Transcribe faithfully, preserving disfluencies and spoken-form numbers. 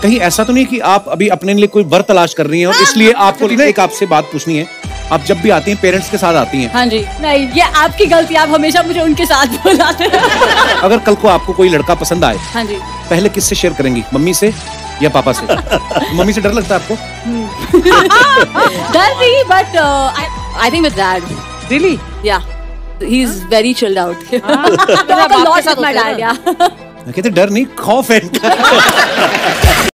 कहीं ऐसा तो नहीं कि आप अभी अपने लिए कोई वर तलाश कर रही हैं और इसलिए आपको ना एक आपसे बात पूछनी है, आप जब भी आती हैं पेरेंट्स के साथ आती हैं? हाँ जी। नहीं, ये आपकी गलती, आप हमेशा मुझे उनके साथ बुलाते हैं। अगर कल को आपको कोई लड़का पसंद आए, हाँ जी, पहले किससे शेयर करेंगी, मम्मी से या पापा से? मम्मी से डर लगता है आपको? डर नहीं, but I think with dad. Really? Yeah, he is very chilled out. Lot of my dad. कहते डर नहीं, खौफ है।